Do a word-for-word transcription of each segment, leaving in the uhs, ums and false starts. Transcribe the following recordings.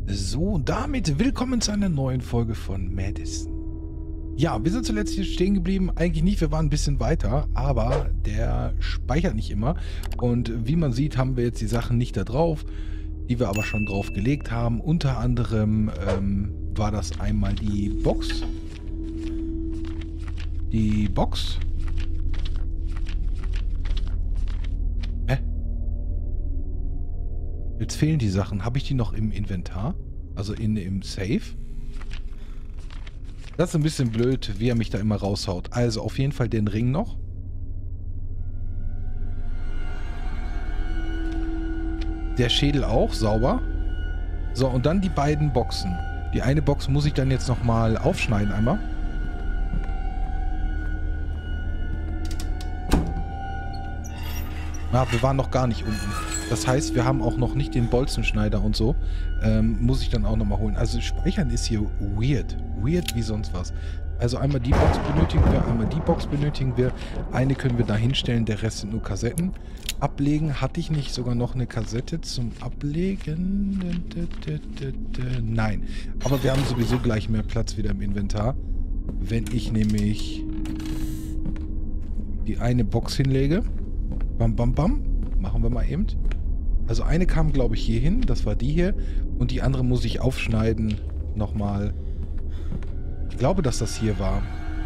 So, und damit willkommen zu einer neuen Folge von Madison. Ja, wir sind zuletzt hier stehen geblieben. Eigentlich nicht, wir waren ein bisschen weiter, aber der speichert nicht immer. Und wie man sieht, haben wir jetzt die Sachen nicht da drauf, die wir aber schon drauf gelegt haben. Unter anderem ähm, war das einmal die Box. Die Box. Hä? Jetzt fehlen die Sachen. Habe ich die noch im Inventar? Also in, im Safe? Das ist ein bisschen blöd, wie er mich da immer raushaut. Also auf jeden Fall den Ring noch. Der Schädel auch, sauber. So, und dann die beiden Boxen. Die eine Box muss ich dann jetzt nochmal aufschneiden einmal. Ah, wir waren noch gar nicht unten. Das heißt, wir haben auch noch nicht den Bolzenschneider und so. Ähm, muss ich dann auch nochmal holen. Also Speichern ist hier weird. Weird wie sonst was. Also einmal die Box benötigen wir, einmal die Box benötigen wir. Eine können wir da hinstellen, der Rest sind nur Kassetten. Ablegen, hatte ich nicht sogar noch eine Kassette zum Ablegen? Nein. Aber wir haben sowieso gleich mehr Platz wieder im Inventar. Wenn ich nämlich die eine Box hinlege. Bam, bam, bam. Machen wir mal eben. Also eine kam, glaube ich, hier hin. Das war die hier. Und die andere muss ich aufschneiden. Nochmal. Ich glaube, dass das hier war.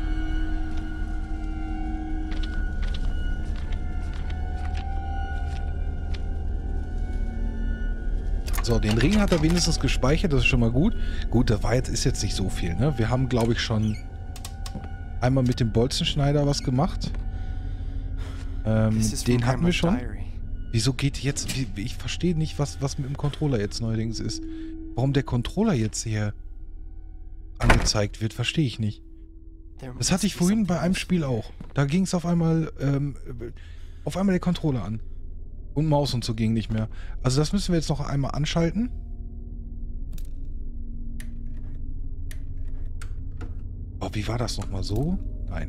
So, den Ring hat er wenigstens gespeichert. Das ist schon mal gut. Gut, das war jetzt, ist jetzt nicht so viel, ne? Wir haben, glaube ich, schon einmal mit dem Bolzenschneider was gemacht. Ähm, den hatten wir schon. Wieso geht jetzt... Ich verstehe nicht, was, was mit dem Controller jetzt neuerdings ist. Warum der Controller jetzt hier angezeigt wird, verstehe ich nicht. Das hatte ich vorhin bei einem Spiel auch. Da ging es auf einmal... Ähm, auf einmal der Controller an. Und Maus und so ging nicht mehr. Also das müssen wir jetzt noch einmal anschalten. Oh, wie war das nochmal so? Nein.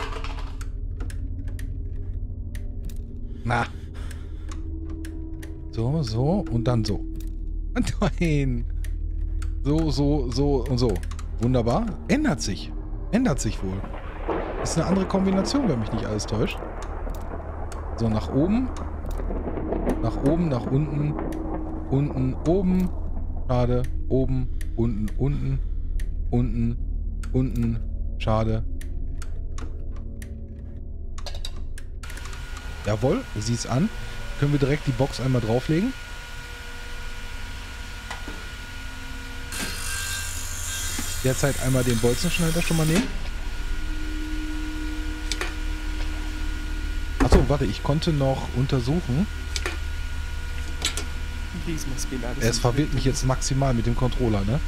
Na. So, so und dann so. Nein. So, so, so und so. Wunderbar. Ändert sich. Ändert sich wohl. Ist eine andere Kombination, wenn mich nicht alles täuscht. So, nach oben. Nach oben, nach unten. Unten, oben. Schade. Oben, unten, unten. Unten, unten. Schade. Jawohl, sieh es an. Können wir direkt die Box einmal drauflegen. Derzeit einmal den Bolzenschneider schon mal nehmen. Achso, warte, ich konnte noch untersuchen. Es verwirrt mich jetzt maximal mit dem Controller, ne?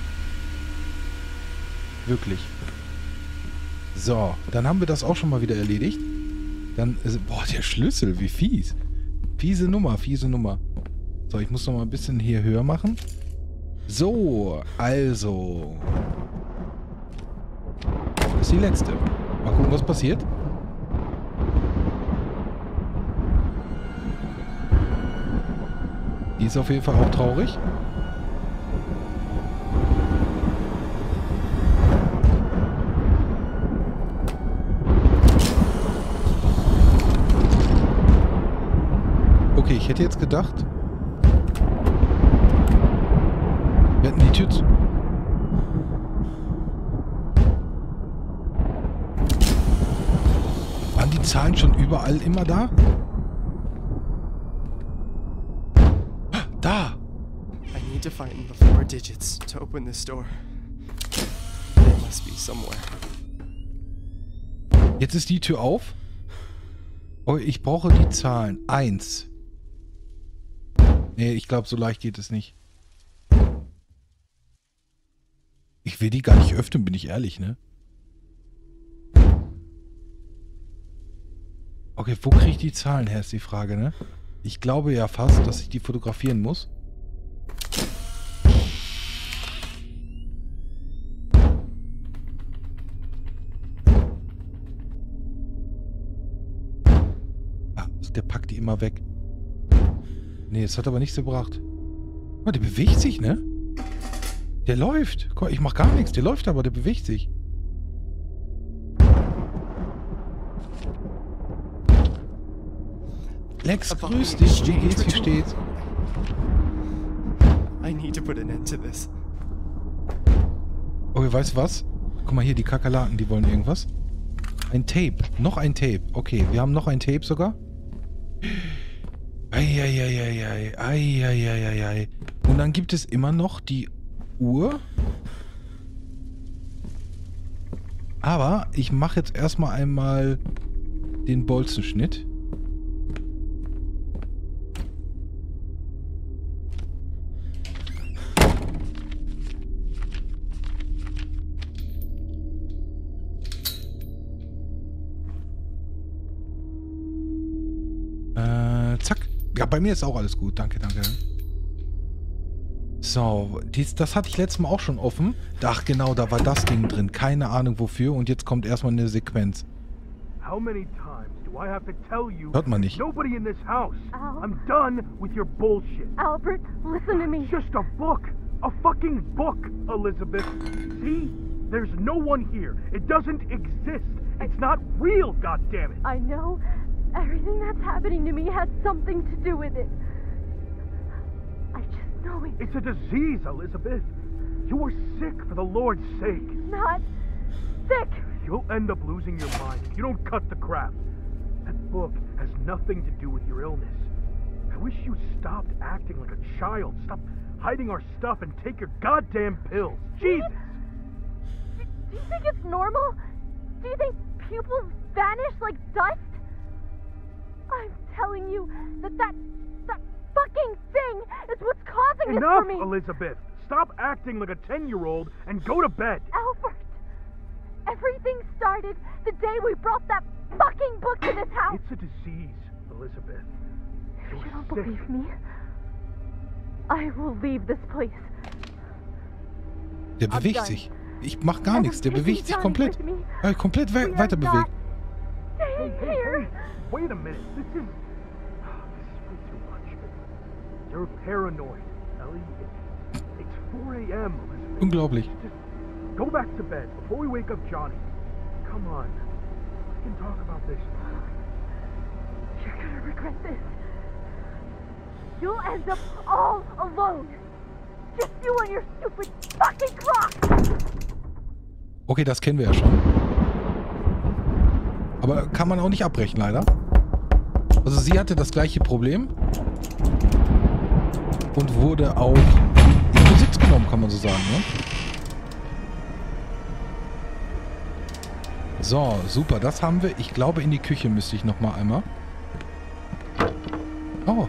Wirklich. So, dann haben wir das auch schon mal wieder erledigt. Dann, boah, der Schlüssel, wie fies. Fiese Nummer, fiese Nummer. So, ich muss noch mal ein bisschen hier höher machen. So, also. Das ist die letzte. Mal gucken, was passiert. Die ist auf jeden Fall auch traurig. Okay, ich hätte jetzt gedacht, wir hätten die Tür zu. Waren die Zahlen schon überall immer da? Da! I need to find the four digits to open this door. They must be somewhere. Jetzt ist die Tür auf. Oh, ich brauche die Zahlen. Eins. Nee, ich glaube, so leicht geht es nicht. Ich will die gar nicht öffnen, bin ich ehrlich, ne? Okay, wo kriege ich die Zahlen her, ist die Frage, ne? Ich glaube ja fast, dass ich die fotografieren muss. Ah, der packt die immer weg. Nee, das hat aber nichts gebracht. Oh, die bewegt sich, ne? Der läuft. Guck, ich mach gar nichts. Der läuft aber, der bewegt sich. Lex, grüß dich. Wie geht's? Wie steht's? I need to put an end to this. Okay, weißt du was? Guck mal hier, die Kakerlaken, die wollen irgendwas. Ein Tape. Noch ein Tape. Okay, wir haben noch ein Tape sogar. Eieieiei. Eieieiei. Und dann gibt es immer noch die Uhr. Aber ich mache jetzt erstmal einmal den Bolzenschnitt. Äh, zack. Ja, bei mir ist auch alles gut. Danke, danke. So, dies, das hatte ich letztes Mal auch schon offen. Ach genau, da war das Ding drin. Keine Ahnung wofür. Und jetzt kommt erstmal eine Sequenz. Hört man nicht. Nobody in this house. Al? I'm done with your bullshit. Albert, listen to me. It's just a book. A fucking book, Elizabeth. See? There's no one here. It doesn't exist. It's not real, goddammit. I know. Everything that's happening to me has something to do with it. I just know it. It's a disease, Elizabeth. You are sick for the Lord's sake. Not sick. You'll end up losing your mind if you don't cut the crap. That book has nothing to do with your illness. I wish you stopped acting like a child. Stop hiding our stuff and take your goddamn pills. Jesus! Do, do you think it's normal? Do you think pupils vanish like dust? I'm telling you that that, that fucking thing is what's causing Enough, this for me. Elizabeth! Stop acting like a ten-year-old and go to bed. Albert, everything started the day we brought that fucking book to this house. It's a disease, Elizabeth. You're You don't sick. believe me? I will leave this place. Der bewegt sich. Ich mach gar nichts. Der bewegt sich komplett. Äh, komplett we weiter bewegt. Hey, hey, hey! Wait a minute. This is... This is way too much. You're paranoid, Ellie. It's, it's four A M, Elizabeth. Unglaublich. Just go back to bed before we wake up Johnny. Come on. We can talk about this. You're gonna regret this. You'll end up all alone. Just you and your stupid fucking clock. Okay, das kennen wir ja schon. Aber kann man auch nicht abbrechen, leider. Also sie hatte das gleiche Problem. Und wurde auch in Besitz genommen, kann man so sagen, ne? So, super, das haben wir. Ich glaube, in die Küche müsste ich nochmal einmal. Oh.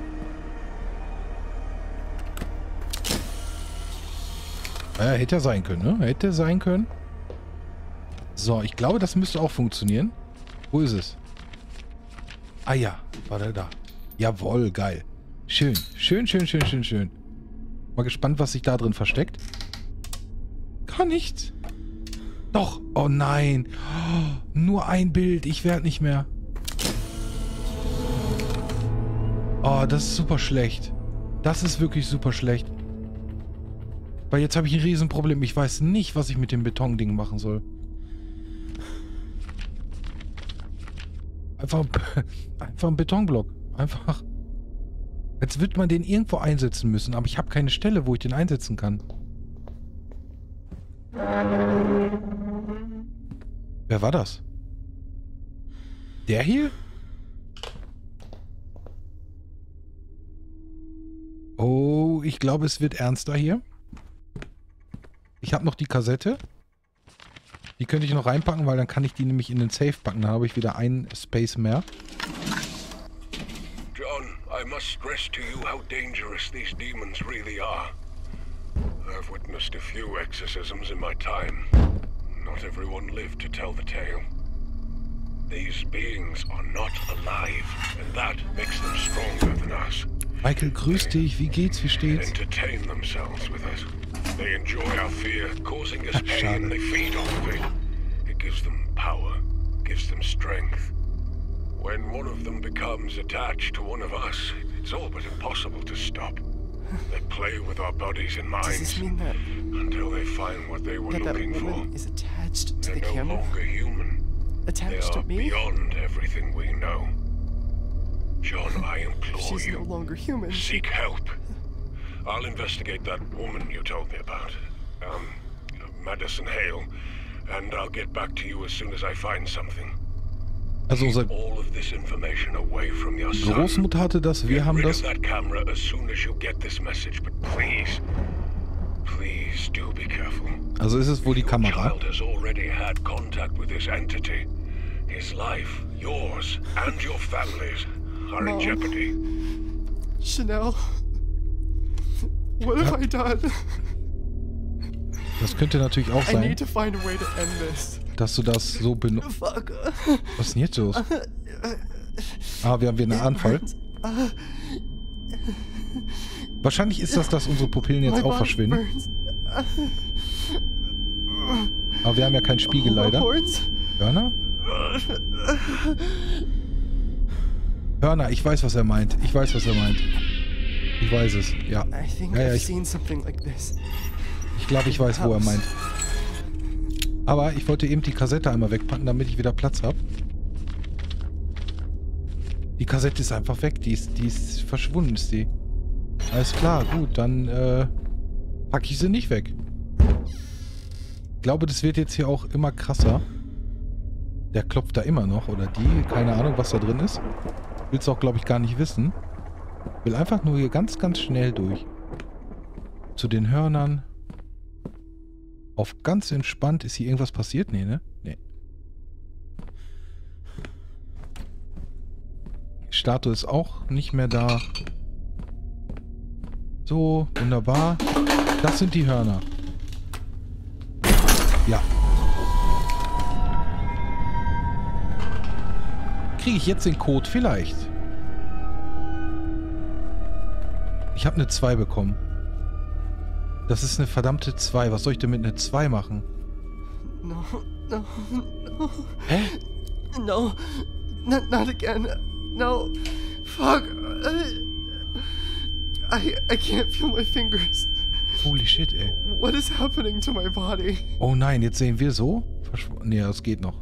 Ja, hätte ja sein können, ne? Hätte sein können. So, ich glaube, das müsste auch funktionieren. Wo ist es? Ah ja, war der da. Jawohl, geil. Schön, schön, schön, schön, schön, schön. Mal gespannt, was sich da drin versteckt. Gar nichts. Doch. Oh nein. Oh, nur ein Bild. Ich werde nicht mehr. Oh, das ist super schlecht. Das ist wirklich super schlecht. Weil jetzt habe ich ein Riesenproblem. Ich weiß nicht, was ich mit dem Betonding machen soll. Einfach, einfach ein Betonblock. Einfach. Jetzt wird man den irgendwo einsetzen müssen, aber ich habe keine Stelle, wo ich den einsetzen kann. Wer war das? Der hier? Oh, ich glaube, es wird ernster hier. Ich habe noch die Kassette. Die könnte ich noch reinpacken, weil dann kann ich die nämlich in den Safe packen. Dann habe ich wieder einen Space mehr. John, I must stress to you how dangerous these demons really are. I've witnessed a few exorcisms in my time. Not everyone lived to tell the tale. These beings are not alive, and that makes them stronger than us. Michael, grüß dich. Wie geht's? Wie steht's? Entertain themselves with us. They enjoy our fear, causing us pain. They feed off of it. It gives them power, gives them strength. When one of them becomes attached to one of us, it's all but impossible to stop. They play with our bodies and Does this minds mean that, until they find what they were that that looking for. woman is attached to They're the no camera? longer human. They Attached to are me? beyond everything we know. John, I If implore she's no you, longer human. seek help. I'll investigate that woman you told me about, um, Madison Hale, and I'll get back to you as soon as I find something. Also unser All of this information away from your son. Großmutter hatte das, wir Get haben rid das. of that camera as soon as you get this message, but please, please do be careful. Also ist es wohl die Your Kamera. child has already had contact with this entity. His life, yours, and your family's are in Mom. jeopardy. Chanel, what have I done? Das könnte natürlich auch I sein, need to find a way to end this. dass du das so benutzt. Fuck. Was ist denn jetzt los? Ah, wir haben wieder einen Anfall. Wahrscheinlich ist das, dass unsere Pupillen jetzt My auch body verschwinden. burns. Aber wir haben ja keinen Spiegel leider. Horns? Hörner? Hörner, ich weiß, was er meint. Ich weiß, was er meint. Ich weiß es, ja. I think Ja, ja, I've ich, seen something like this. ich glaube, ich weiß, wo er meint. Aber ich wollte eben die Kassette einmal wegpacken, damit ich wieder Platz habe. Die Kassette ist einfach weg. Die ist, die ist verschwunden, ist die. Alles klar, gut, dann äh, packe ich sie nicht weg. Ich glaube, das wird jetzt hier auch immer krasser. Der klopft da immer noch, oder die. Keine Ahnung, was da drin ist. Will's auch, glaube ich, gar nicht wissen. Will einfach nur hier ganz, ganz schnell durch. Zu den Hörnern. Auf ganz entspannt. Ist hier irgendwas passiert? Nee, ne? Nee. Die Statue ist auch nicht mehr da. So, wunderbar. Das sind die Hörner. Ja. Kriege ich jetzt den Code? Vielleicht. Ich habe eine zwei bekommen. Das ist eine verdammte zwei. Was soll ich denn mit einer zwei machen? No, no, no. Hä? No, not, not again. No, fuck. I, I can't feel my fingers. Holy shit, ey. What is happening to my body? Oh nein, jetzt sehen wir so? Verschw nee, das geht noch.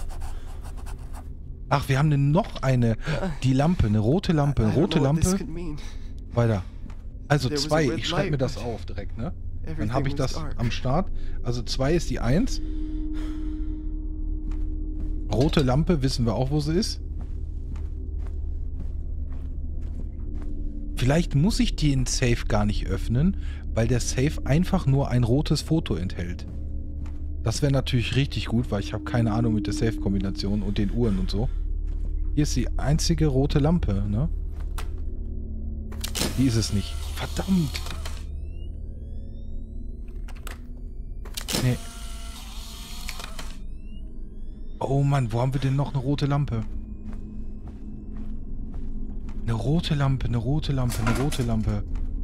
Ach, wir haben eine, noch eine. Die Lampe, eine rote Lampe. Eine I don't rote know what this Lampe. could mean. Weiter. Also There was a zwei. red Ich schreibe mir light, das but auf direkt, ne? Dann everything habe ich was das dark. am Start. Also zwei ist die eins. Rote Lampe, wissen wir auch, wo sie ist. Vielleicht muss ich den Safe gar nicht öffnen, weil der Safe einfach nur ein rotes Foto enthält. Das wäre natürlich richtig gut, weil ich habe keine Ahnung mit der Safe-Kombination und den Uhren und so. Hier ist die einzige rote Lampe, ne? Die ist es nicht. Verdammt! Nee. Oh Mann, wo haben wir denn noch eine rote Lampe? Eine rote Lampe, eine rote Lampe, eine rote Lampe.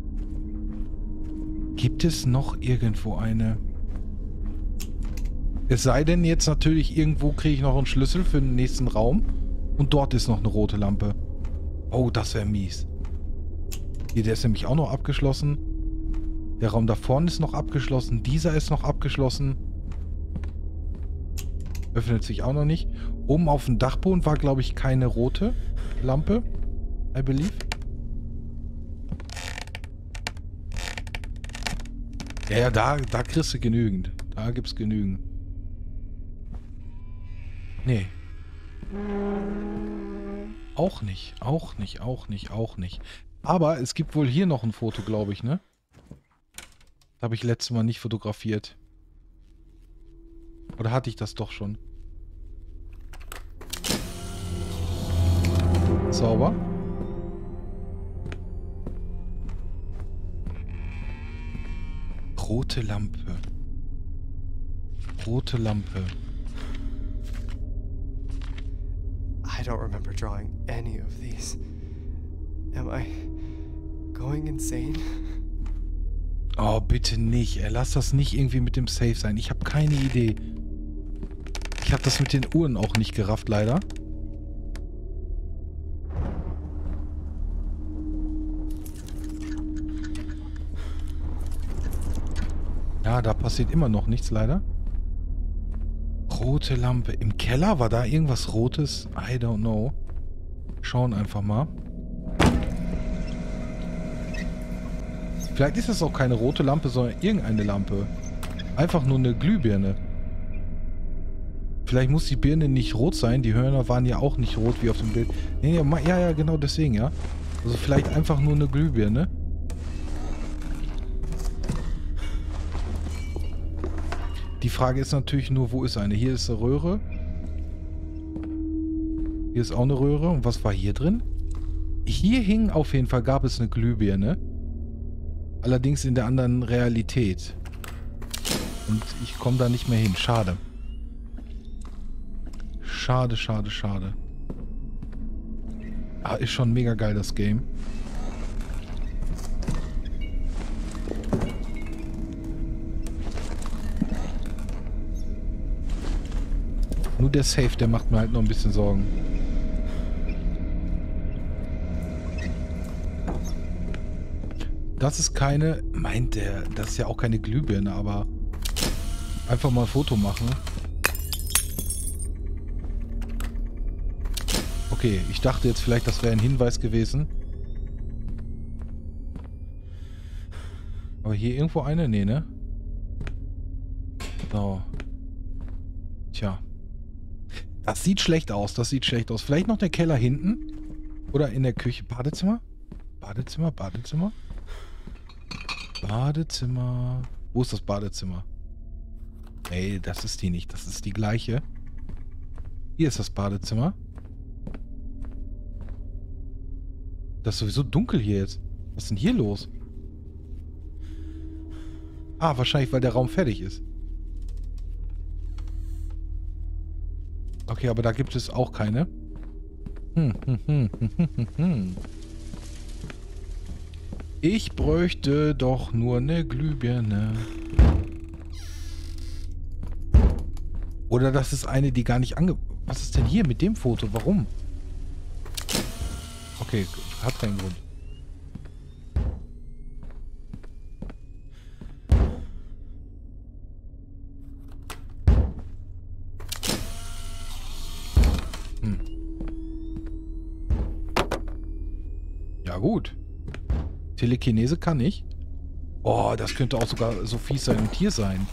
Gibt es noch irgendwo eine? Es sei denn, jetzt natürlich irgendwo kriege ich noch einen Schlüssel für den nächsten Raum. Und dort ist noch eine rote Lampe. Oh, das wäre mies. Hier, der ist nämlich auch noch abgeschlossen. Der Raum da vorne ist noch abgeschlossen. Dieser ist noch abgeschlossen. Öffnet sich auch noch nicht. Oben auf dem Dachboden war, glaube ich, keine rote Lampe. I believe. Ja, ja, da, da kriegst du genügend. Da gibt's genügend. Nee. Auch nicht, auch nicht, auch nicht, auch nicht. Aber es gibt wohl hier noch ein Foto, glaube ich, ne? Das habe ich letztes Mal nicht fotografiert. Oder hatte ich das doch schon? Sauber. Rote Lampe. Rote Lampe. I don't remember drawing any of these. Am I going insane? Oh, bitte nicht. Ey, lass das nicht irgendwie mit dem Safe sein. Ich habe keine Idee. Ich habe das mit den Uhren auch nicht gerafft, leider. Ja, da passiert immer noch nichts, leider. Rote Lampe. Im Keller? War da irgendwas Rotes? I don't know. Schauen einfach mal. Vielleicht ist das auch keine rote Lampe, sondern irgendeine Lampe. Einfach nur eine Glühbirne. Vielleicht muss die Birne nicht rot sein. Die Hörner waren ja auch nicht rot wie auf dem Bild. Nee, nee, ja, ja, genau deswegen, ja. Also vielleicht einfach nur eine Glühbirne. Die Frage ist natürlich nur, wo ist eine? Hier ist eine Röhre. Hier ist auch eine Röhre. Und was war hier drin? Hier hing auf jeden Fall, gab es eine Glühbirne. Allerdings in der anderen Realität. Und ich komme da nicht mehr hin. Schade. Schade, schade, schade. Ah, ist schon mega geil, das Game. Nur der Safe, der macht mir halt noch ein bisschen Sorgen. Das ist keine... Meint der, das ist ja auch keine Glühbirne, aber... Einfach mal ein Foto machen. Okay, ich dachte jetzt vielleicht, das wäre ein Hinweis gewesen. Aber hier irgendwo eine? Nee, ne? So. Tja. Das sieht schlecht aus, das sieht schlecht aus. Vielleicht noch der Keller hinten? Oder in der Küche? Badezimmer? Badezimmer, Badezimmer? Badezimmer. Wo ist das Badezimmer? Ey, das ist die nicht. Das ist die gleiche. Hier ist das Badezimmer. Das ist sowieso dunkel hier jetzt. Was ist denn hier los? Ah, wahrscheinlich, weil der Raum fertig ist. Okay, aber da gibt es auch keine. Hm, hm, hm, hm, hm, hm. Ich bräuchte doch nur eine Glühbirne. Oder das ist eine, die gar nicht ange... Was ist denn hier mit dem Foto? Warum? Okay, hat keinen Grund. Hm. Ja gut. Telekinese kann ich. Oh, das könnte auch sogar so fies sein und hier sein.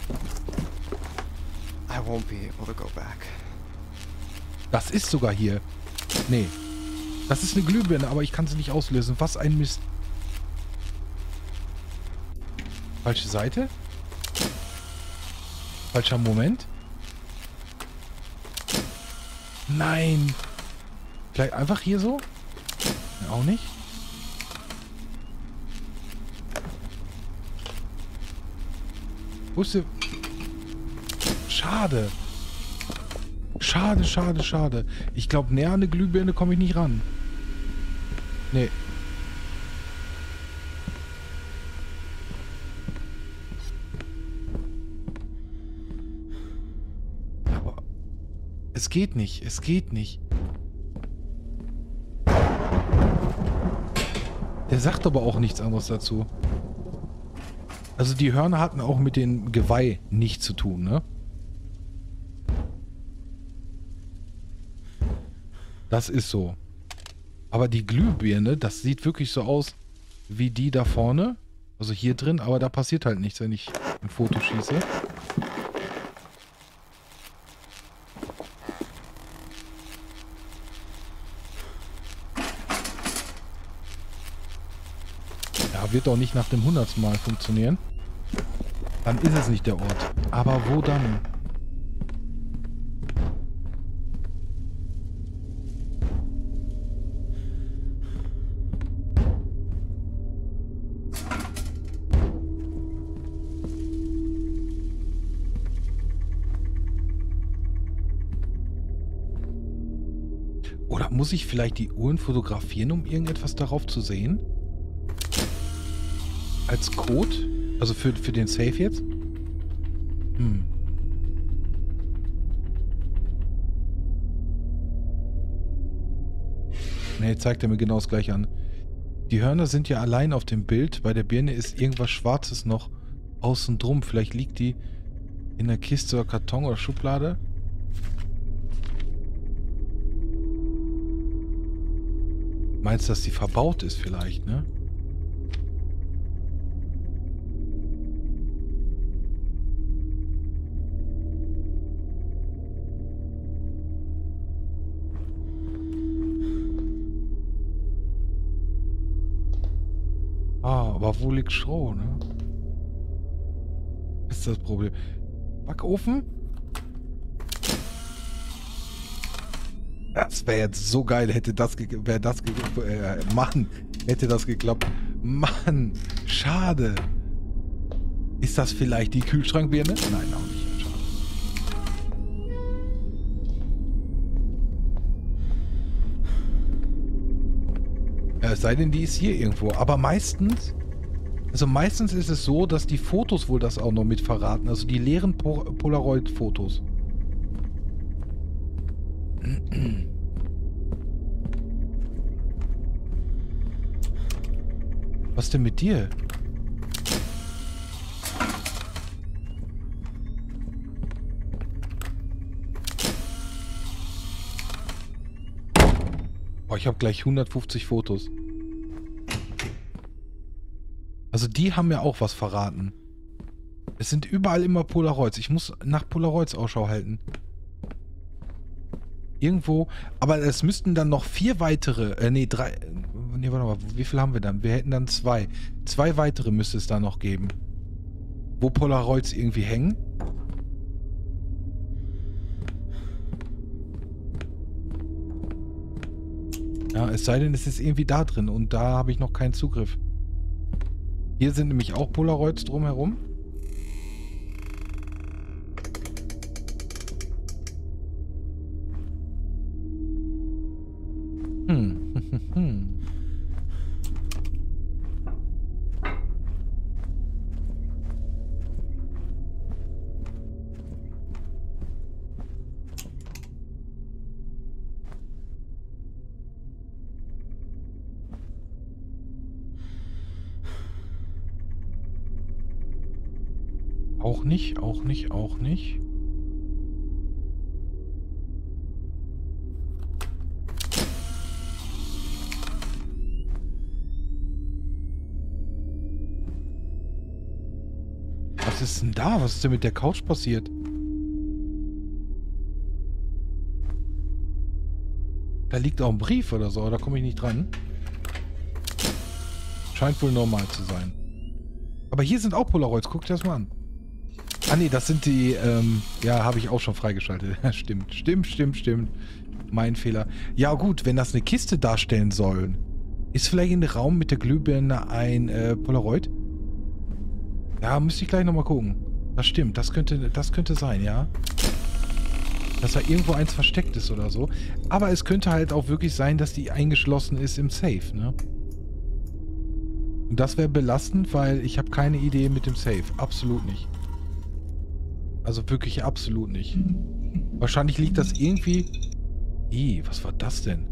I won't be able to go back. Das ist sogar hier. Nee. Das ist eine Glühbirne, aber ich kann sie nicht auslösen. Was ein Mist. Falsche Seite? Falscher Moment? Nein. Vielleicht einfach hier so? Ja, auch nicht. Wusste. Schade. Schade, schade, schade. Ich glaube, näher an eine Glühbirne komme ich nicht ran. Nee. Aber es geht nicht. Es geht nicht. Der sagt aber auch nichts anderes dazu. Also die Hörner hatten auch mit dem Geweih nichts zu tun, ne? Das ist so. Aber die Glühbirne, das sieht wirklich so aus wie die da vorne. Also hier drin, aber da passiert halt nichts, wenn ich ein Foto schieße. Ja, wird doch nicht nach dem hundertsten Mal funktionieren. Dann ist es nicht der Ort. Aber wo dann? Oder muss ich vielleicht die Uhren fotografieren, um irgendetwas darauf zu sehen? Als Code? Also für, für den Safe jetzt? Hm. Ne, zeigt er mir genau das gleiche an. Die Hörner sind ja allein auf dem Bild. Bei der Birne ist irgendwas Schwarzes noch außen drum. Vielleicht liegt die in der Kiste oder Karton oder Schublade. Meinst du, dass die verbaut ist vielleicht, ne? Ah, aber wo liegt Stroh, ne? Ist das Problem. Backofen? Das wäre jetzt so geil, hätte das wäre das äh, Mann, hätte das geklappt. Mann, schade. Ist das vielleicht die Kühlschrankbirne? Nein, auch nicht. Schade. Ja, es sei denn, die ist hier irgendwo. Aber meistens, also meistens ist es so, dass die Fotos wohl das auch noch mit verraten. Also die leeren po Polaroid-Fotos. Was denn mit dir? Oh, ich habe gleich hundertfünfzig Fotos. Also die haben mir auch was verraten. Es sind überall immer Polaroids. Ich muss nach Polaroids Ausschau halten. Irgendwo, aber es müssten dann noch vier weitere, äh, nee, drei, nee, warte mal, wie viel haben wir dann? Wir hätten dann zwei. Zwei weitere müsste es da noch geben. Wo Polaroids irgendwie hängen. Ja, es sei denn, es ist irgendwie da drin und da habe ich noch keinen Zugriff. Hier sind nämlich auch Polaroids drumherum. Hm. Hm. Auch nicht, auch nicht, auch nicht. Was ist denn da? Was ist denn mit der Couch passiert? Da liegt auch ein Brief oder so, aber da komme ich nicht dran. Scheint wohl normal zu sein. Aber hier sind auch Polaroids, guck dir das mal an. Ah ne, das sind die, ähm, ja, habe ich auch schon freigeschaltet. Stimmt, stimmt, stimmt, stimmt. Mein Fehler. Ja gut, wenn das eine Kiste darstellen soll, ist vielleicht in dem Raum mit der Glühbirne ein äh, Polaroid? Ja, müsste ich gleich nochmal gucken. Das stimmt, das könnte, das könnte sein, ja. Dass da irgendwo eins versteckt ist oder so. Aber es könnte halt auch wirklich sein, dass die eingeschlossen ist im Safe, ne? Und das wäre belastend, weil ich habe keine Idee mit dem Safe. Absolut nicht. Also wirklich absolut nicht. Wahrscheinlich liegt das irgendwie... Ih, was war das denn?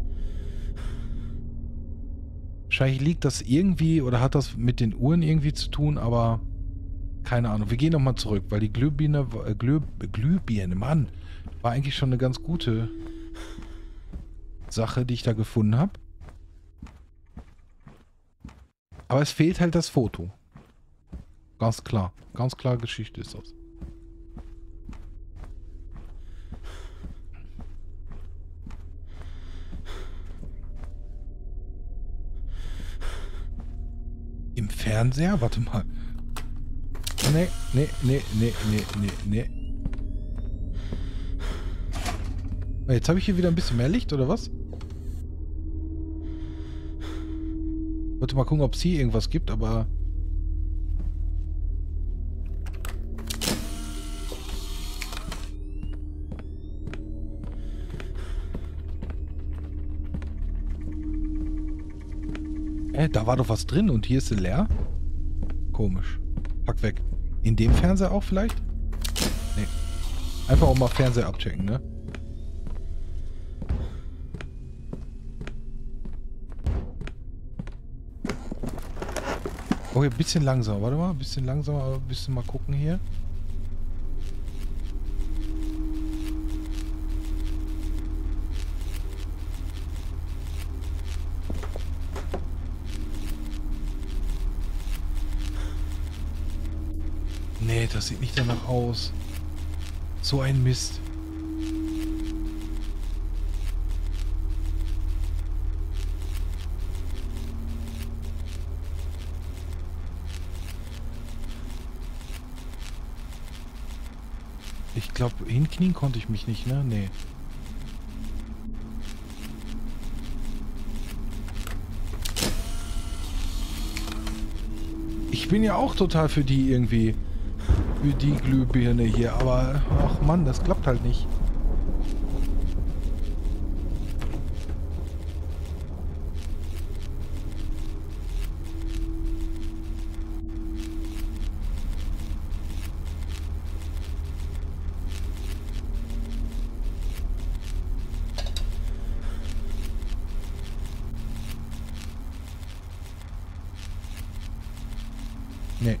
Wahrscheinlich liegt das irgendwie oder hat das mit den Uhren irgendwie zu tun, aber... Keine Ahnung. Wir gehen nochmal zurück, weil die Glühbirne... Äh, Glüh, Glühbirne, Mann. War eigentlich schon eine ganz gute Sache, die ich da gefunden habe. Aber es fehlt halt das Foto. Ganz klar. Ganz klar Geschichte ist das. Im Fernseher? Warte mal. Nee, nee, nee, nee, nee, nee, nee. Jetzt habe ich hier wieder ein bisschen mehr Licht, oder was? Wollte mal gucken, ob es hier irgendwas gibt, aber... Äh, da war doch was drin und hier ist sie leer? Komisch. Pack weg. In dem Fernseher auch vielleicht? Nee. Einfach auch mal Fernseher abchecken, ne? Oh, Oh, ein bisschen langsamer. Warte mal, ein bisschen langsamer, ein bisschen mal gucken hier. Nee, das sieht nicht danach aus. So ein Mist. Ich glaube, hinknien konnte ich mich nicht, ne? Nee. Ich bin ja auch total für die irgendwie. Für die Glühbirne hier, aber ach Mann, das klappt halt nicht. Nee.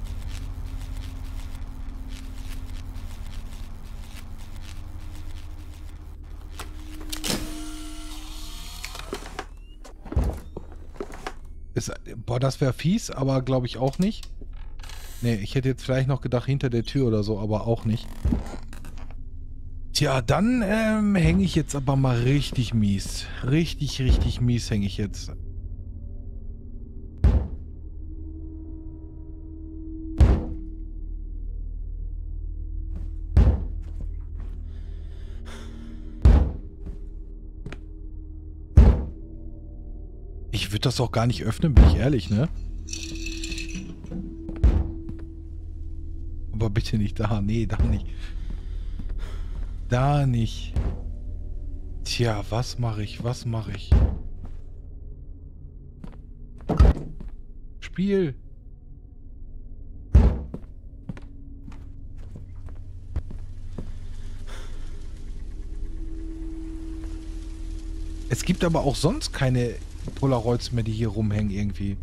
Ist, boah, das wäre fies, aber glaube ich auch nicht. Nee, ich hätte jetzt vielleicht noch gedacht hinter der Tür oder so, aber auch nicht. Tja, dann ähm, hänge ich jetzt aber mal richtig mies. Richtig, richtig mies hänge ich jetzt. Ich würde das auch gar nicht öffnen, bin ich ehrlich, ne? Aber bitte nicht da. Nee, da nicht. Da nicht. Tja, was mache ich? Was mache ich? Spiel. Es gibt aber auch sonst keine Polaroids mehr, die hier rumhängen irgendwie.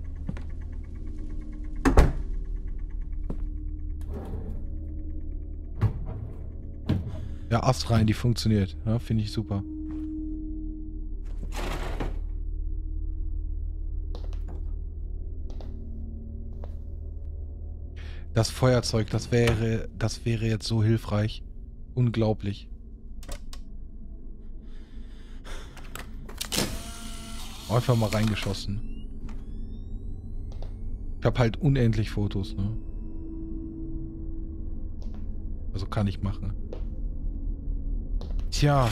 Ja, Ast rein, die funktioniert. Ja, finde ich super. Das Feuerzeug, das wäre, das wäre jetzt so hilfreich. Unglaublich. Einfach mal reingeschossen. Ich habe halt unendlich Fotos, ne? Also kann ich machen. Tja.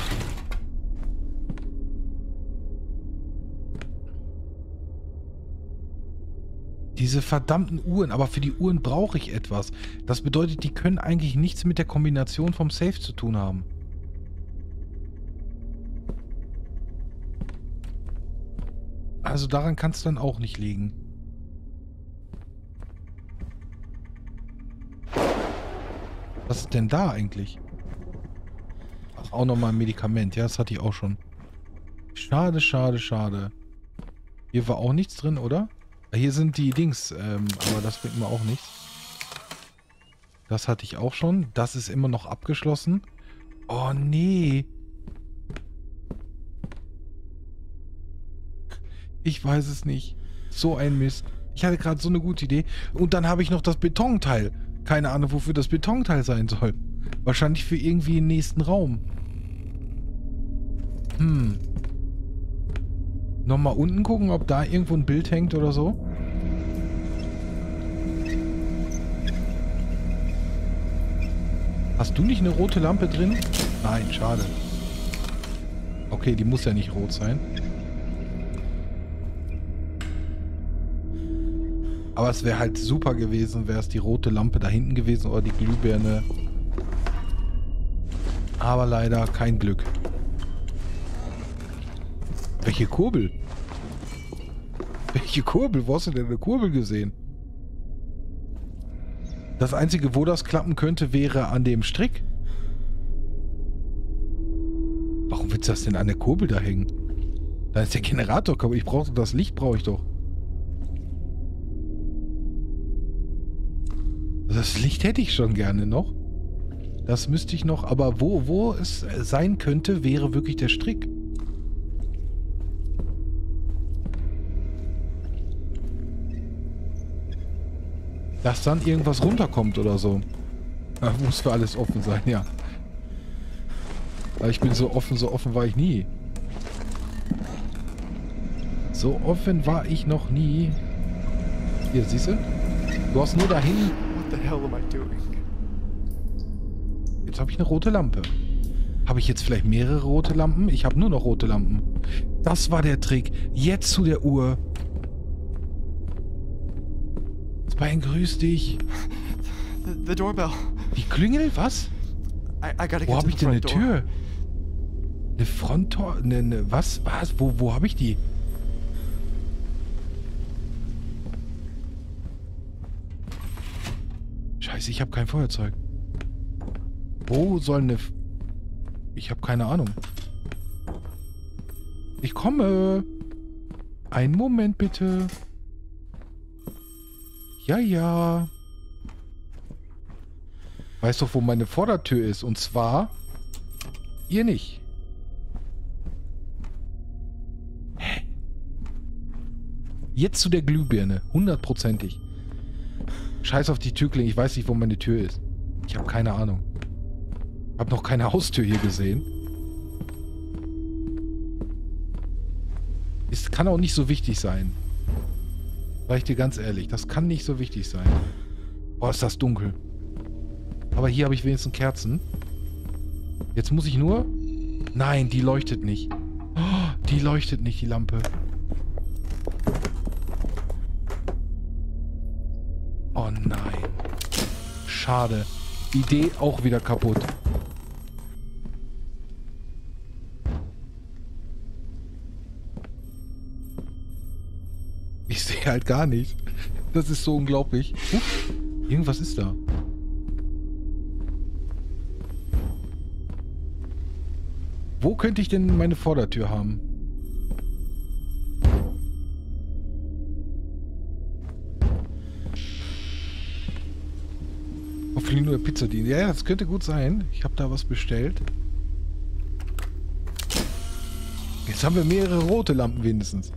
Diese verdammten Uhren, aber für die Uhren brauche ich etwas. Das bedeutet, die können eigentlich nichts mit der Kombination vom Safe zu tun haben. Also daran kann es dann auch nicht liegen. Was ist denn da eigentlich? Ach, auch nochmal ein Medikament. Ja, das hatte ich auch schon. Schade, schade, schade. Hier war auch nichts drin, oder? Hier sind die Dings, ähm, aber das bringt mir auch nichts. Das hatte ich auch schon. Das ist immer noch abgeschlossen. Oh, nee. Ich weiß es nicht. So ein Mist. Ich hatte gerade so eine gute Idee. Und dann habe ich noch das Betonteil. Keine Ahnung, wofür das Betonteil sein soll. Wahrscheinlich für irgendwie den nächsten Raum. Hm. Nochmal unten gucken, ob da irgendwo ein Bild hängt oder so. Hast du nicht eine rote Lampe drin? Nein, schade. Okay, die muss ja nicht rot sein. Aber es wäre halt super gewesen, wäre es die rote Lampe da hinten gewesen oder die Glühbirne. Aber leider kein Glück. Welche Kurbel? Welche Kurbel? Wo hast du denn eine Kurbel gesehen? Das Einzige, wo das klappen könnte, wäre an dem Strick. Warum willst du das denn an der Kurbel da hängen? Da ist der Generator kaputt. Ich brauche das Licht, brauche ich doch. Das Licht hätte ich schon gerne noch. Das müsste ich noch, aber wo, wo es sein könnte, wäre wirklich der Strick. Dass dann irgendwas runterkommt oder so. Ja, muss für alles offen sein, ja. Aber ich bin so offen, so offen war ich nie. So offen war ich noch nie. Hier, siehst du? Du hast nur dahin... What the hell am I doing? Jetzt habe ich eine rote Lampe. Habe ich jetzt vielleicht mehrere rote Lampen? Ich habe nur noch rote Lampen. Das war der Trick. Jetzt zu der Uhr. Spine, grüß dich. The, the doorbell. Die Klingel? Was? I, I gotta get Wo to habe the ich denn eine front door. Tür? Eine Fronttor? Eine, eine, was? Was? Wo, wo habe ich die? Scheiße, ich habe kein Feuerzeug. Wo soll eine... F ich habe keine Ahnung. Ich komme. Einen Moment bitte. Ja, ja. Weißt doch, wo meine Vordertür ist. Und zwar... Ihr nicht. Hä? Jetzt zu der Glühbirne. Hundertprozentig. Scheiß auf die Türklinge. Ich weiß nicht, wo meine Tür ist. Ich habe keine Ahnung. Ich habe noch keine Haustür hier gesehen. Es kann auch nicht so wichtig sein. Sag ich dir ganz ehrlich. Das kann nicht so wichtig sein. Boah, ist das dunkel. Aber hier habe ich wenigstens Kerzen. Jetzt muss ich nur... Nein, die leuchtet nicht. Oh, die leuchtet nicht, die Lampe. Oh nein. Schade. Idee auch wieder kaputt. Ich sehe halt gar nicht. Das ist so unglaublich. Uff, irgendwas ist da. Wo könnte ich denn meine Vordertür haben? Hoffentlich nur Pizzadienst. Ja, das könnte gut sein. Ich habe da was bestellt. Jetzt haben wir mehrere rote Lampen wenigstens.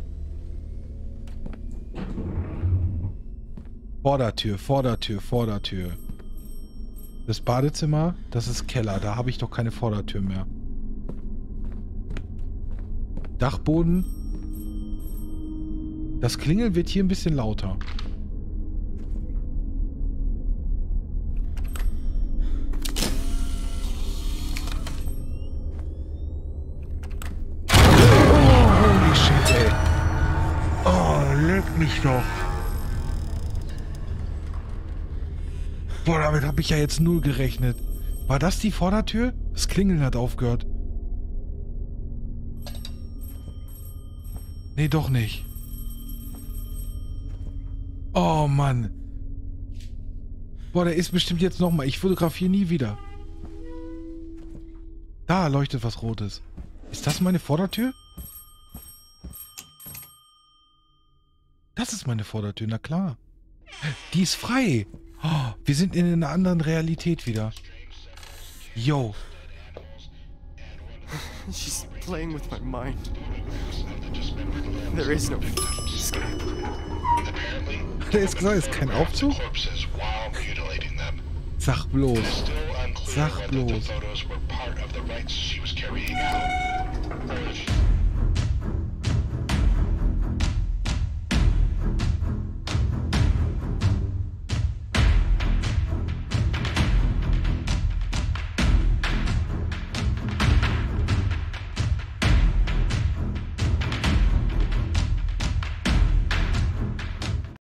Vordertür, Vordertür, Vordertür. Das Badezimmer, das ist Keller. Da habe ich doch keine Vordertür mehr. Dachboden. Das Klingeln wird hier ein bisschen lauter. Oh, holy shit, ey. Oh, leck mich doch. Boah, damit habe ich ja jetzt null gerechnet. War das die Vordertür? Das Klingeln hat aufgehört. Nee, doch nicht. Oh, Mann. Boah, der ist bestimmt jetzt nochmal. Ich fotografiere nie wieder. Da leuchtet was Rotes. Ist das meine Vordertür? Das ist meine Vordertür, na klar. Die ist frei. Oh, wir sind in einer anderen Realität wieder. Yo. She's playing with my mind. There is no escape. Hat er jetzt gesagt, ist kein Aufzug? Sag bloß. Sag bloß.